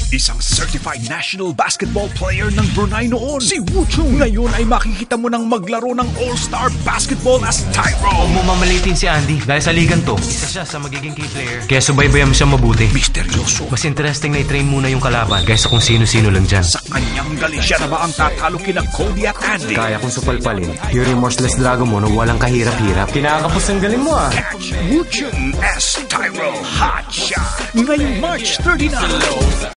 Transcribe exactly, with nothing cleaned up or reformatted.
Isang certified national basketball player ng Brunei noon, si Wu Chun. Ngayon ay makikita mo nang maglaro ng all-star basketball as Tyrone. Huwag mo mamalitin si Andy. Dahil sa ligan to, isa siya sa magiging key player. Kaya subaybayan mo siya mabuti. Misteryoso. Mas interesting na i-train muna yung kalaban kaysa kung sino-sino lang dyan. Sa kanyang galing siya na ba ang tatalo kina Cody at Andy? Kaya kong supalpalin. Yung remorseless dragon mo na walang kahirap-hirap. Kinakapos ang galing mo ah. Catch Wu Chun as Tyrone Hot Shot. Ngayong March thirty-nine.